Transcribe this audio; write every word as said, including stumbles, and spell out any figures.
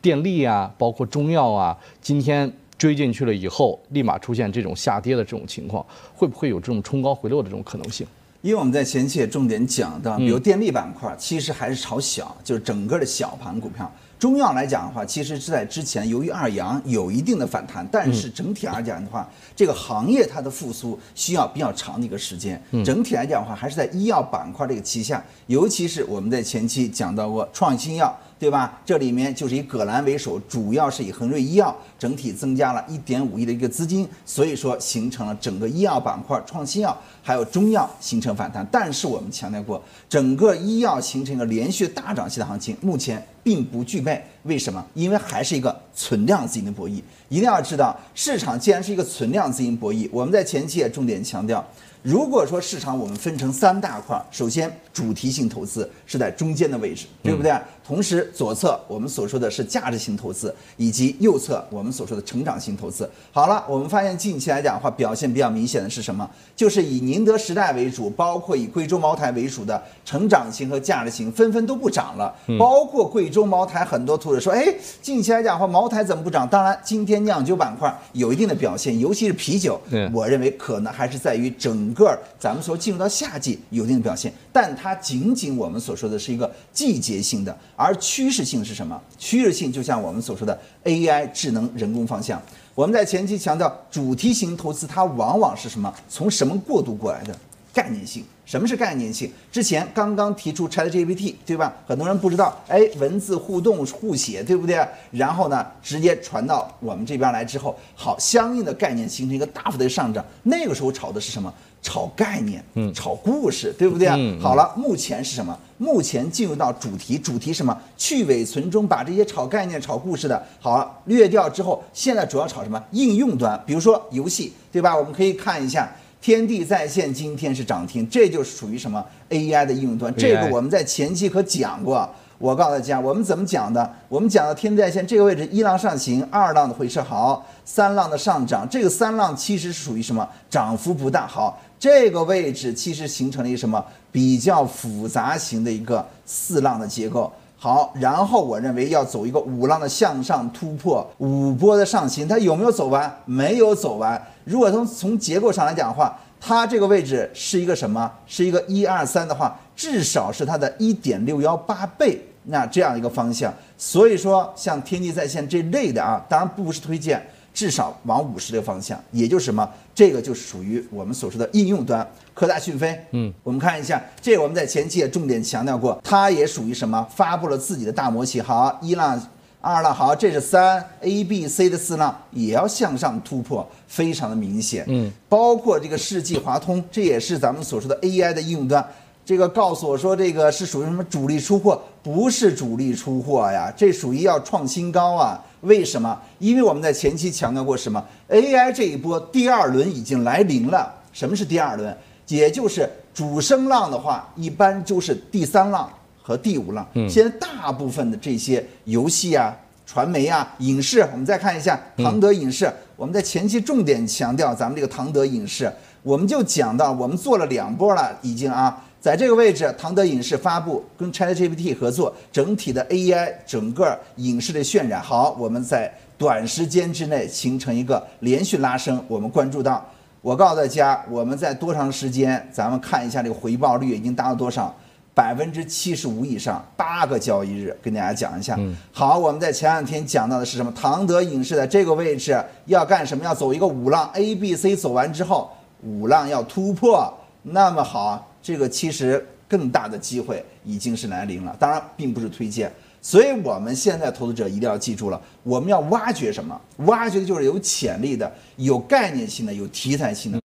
电力啊，包括中药啊，今天追进去了以后，立马出现这种下跌的这种情况，会不会有这种冲高回落的这种可能性？ 因为我们在前期也重点讲到，比如电力板块，其实还是炒小，就是整个的小盘股票。中药来讲的话，其实是在之前由于二阳有一定的反弹，但是整体来讲的话，这个行业它的复苏需要比较长的一个时间。整体来讲的话，还是在医药板块这个旗下，尤其是我们在前期讲到过创新药，对吧？这里面就是以葛兰为首，主要是以恒瑞医药整体增加了一点五亿的一个资金，所以说形成了整个医药板块、创新药还有中药形成反弹。但是我们强调过，整个医药形成一个连续大涨期的行情，目前并不具备。为什么？因为还是一个存量资金的博弈。一定要知道，市场既然是一个存量资金博弈，我们在前期也重点强调，如果说市场我们分成三大块，首先主题性投资是在中间的位置，对不对？嗯、同时左侧我们所说的是价值型投资，以及右侧我们所说的成长型投资。好了，我们发现近期来讲的话，表现比较明显的是什么？就是以宁德时代为主，包括以贵州茅台为主的成长型和价值型纷纷都不涨了。嗯、包括贵州茅台，很多投资者说，哎，近期来讲的话，茅台怎么不涨？当然，今天酿酒板块有一定的表现，尤其是啤酒，嗯、我认为可能还是在于整个咱们说进入到夏季有一定的表现，但它仅仅我们所说的是一个季节性的，而趋势性是什么？趋势性就像我们所说的 A I 智能人工方向。我们在前期强调主题型投资，它往往是什么？从什么过渡过来的？概念性。什么是概念性？之前刚刚提出 ChatGPT， 对吧？很多人不知道，哎，文字互动互写，对不对？然后呢，直接传到我们这边来之后，好，相应的概念形成一个大幅的上涨。那个时候炒的是什么？炒概念，嗯，炒故事，对不对？嗯、好了，目前是什么？目前进入到主题，主题什么？去伪存中，把这些炒概念、炒故事的，好了，略掉之后，现在主要炒什么？应用端，比如说游戏，对吧？我们可以看一下。天地在线今天是涨停，这就属于什么 A I 的应用端。这个我们在前期可讲过。我告诉大家，我们怎么讲的？我们讲到天地在线这个位置，一浪上行，二浪的回撤好，三浪的上涨。这个三浪其实是属于什么？涨幅不大。好，这个位置其实形成了一个什么比较复杂型的一个四浪的结构。好，然后我认为要走一个五浪的向上突破，五波的上行，它有没有走完？没有走完。如果从从结构上来讲的话，它这个位置是一个什么？是一个一二三的话，至少是它的一点六幺八倍，那这样一个方向。所以说，像天地在线这类的啊，当然不是推荐，至少往五十这个方向，也就是什么？这个就属于我们所说的应用端。科大讯飞，嗯，我们看一下，这个我们在前期也重点强调过，它也属于什么？发布了自己的大模型。好，一浪。二浪好，这是三 A B C 的四浪也要向上突破，非常的明显。嗯，包括这个世纪华通，这也是咱们所说的 A I 的应用端。这个告诉我说，这个是属于什么主力出货？不是主力出货呀，这属于要创新高啊。为什么？因为我们在前期强调过什么 ？A I 这一波第二轮已经来临了。什么是第二轮？也就是主升浪的话，一般就是第三浪。和第五浪，现在大部分的这些游戏啊、传媒啊、影视，我们再看一下唐德影视。我们在前期重点强调咱们这个唐德影视，我们就讲到我们做了两波了，已经啊，在这个位置，唐德影视发布跟 ChatGPT 合作，整体的 A I 整个影视的渲染，好，我们在短时间之内形成一个连续拉升，我们关注到。我告诉大家，我们在多长时间？咱们看一下这个回报率已经达到多少？百分之七十五以上，八个交易日，跟大家讲一下。嗯、好，我们在前两天讲到的是什么？唐德影视的这个位置要干什么？要走一个五浪 A B C 走完之后，五浪要突破。那么好，这个其实更大的机会已经是来临了。当然，并不是推荐。所以我们现在投资者一定要记住了，我们要挖掘什么？挖掘的就是有潜力的、有概念性的、有题材性的。